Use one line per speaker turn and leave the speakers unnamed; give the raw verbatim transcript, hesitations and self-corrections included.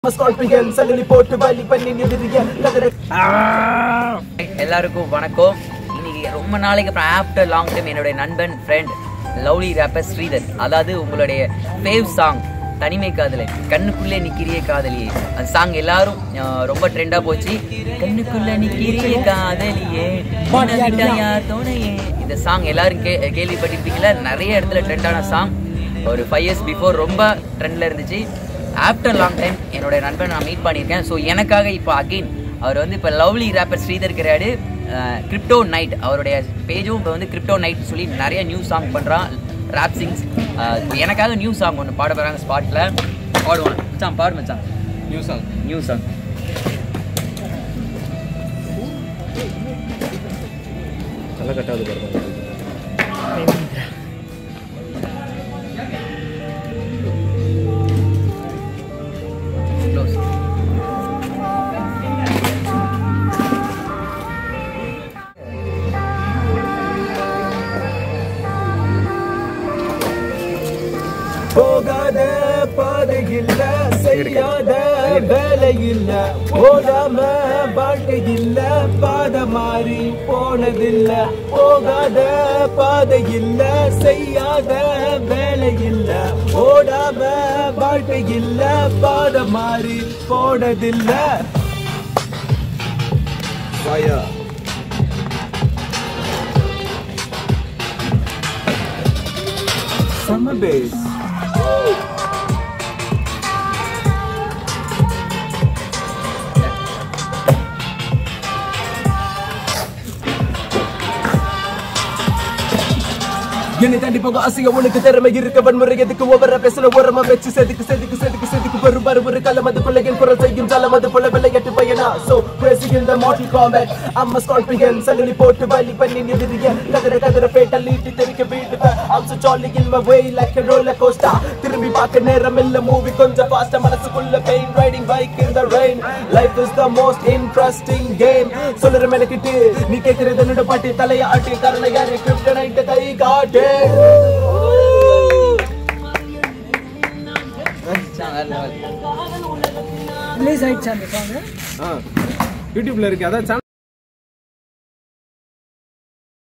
a scorpion suddenly போட்டு வலி பண்ணி நிதிரிய
எல்லாருக்கும் வணக்கம். இன்னைக்கு ரொம்ப நாளைக்கு அப்புறம் ஆஃப்டர் லாங் டைம் என்னுடைய நண்பன் ஃப்ரெண்ட் லவ்லி ரேப்பர் ஸ்ரீதர், அதாவது உங்களுடைய ஃபேவ் சாங் தனிமை காதலை, கண்ணுக்குள்ளே நிக்கிறிய காதலியே, அந்த சாங் எல்லாரும் ரொம்ப ட்ரெண்டாக போச்சு. கண்ணுக்குள்ளே நிக்கிறிய காதலியே துணையே, இந்த சாங் எல்லாரும் கே கேள்விப்பட்டிருப்பீங்களா? நிறைய இடத்துல ட்ரெண்டான சாங். ஒரு ஃபைவ் இயர்ஸ் பிஃபோர் ரொம்ப ட்ரெண்டில் இருந்துச்சு. ஆஃப்டர் லாங் டைம் என்னோடய நண்பன் நான் மீட் பண்ணியிருக்கேன். ஸோ எனக்காக இப்போ அகெயின் அவர் வந்து இப்போ லவ்லி ரேப்பர் ஸ்ரீதர் கிடையாது, kriptonite அவருடைய பேஜும் இப்போ வந்து kriptonite சொல்லி நிறைய நியூ சாங் பண்ணுறான், ராப் சிங்ஸ். எனக்காக நியூ சாங் ஒன்று பாட போகிறாங்க ஸ்பாட்டில். பாடுவான் மச்சான், பாடு மச்சான். நியூ சாங் நியூ சாங்
நல்லா கட்டாது பாருங்க. போகாத பாதை இல்ல, செய்யாத வேலை இல்ல, போதாம வாழ்க்கை இல்ல, பாத மாறி போனதில்ல. போகாத பாதை இல்ல, செய்யாத வேலை இல்ல, ஓடாம வாழ்க்கை இல்ல, பாத மாறி போனதில்ல. வாயா summer bass. என்னை தாண்டி போக ஆசைய உனக்கு திறமை இருக்க, வன்முறை எதுக்கு ஒவ்வொரு பேசல ஓரமா வச்சு செதுக்கு செதுக்கு செதுக்கு செதுக்கு வரும் வரும் ஒரு காலம் அதுக்குள்ள என் குரல் செய்யும் ஜாலம் அதுக்குள்ள விளையாட்டு பையனா. So crazy in the mortal combat, I'm a scorpion suddenly போட்டு வலி பண்ணி நிதிரிய கதற கதற fatality தெரிக்க வீடுவ. I'm so jolly in my way like a roller coaster, திரும்பி பார்க்க நேரம் இல்ல, மூவி கொஞ்சம் ஃபாஸ்டா, மனசுக்குள்ள pain riding bike in the rain. Life is the most interesting game, சொல்லுற மெனக்கிட்டு நீ கேக்குறது என்னோட பாட்டு, தலைய ஆட்டி தரல யாரு kriptonite கை காட்டு.
ரிலீஸ் ஆயிடுச்சு அந்த சாங்.
யூடியூப்ல இருக்கு, அதான் சேனல்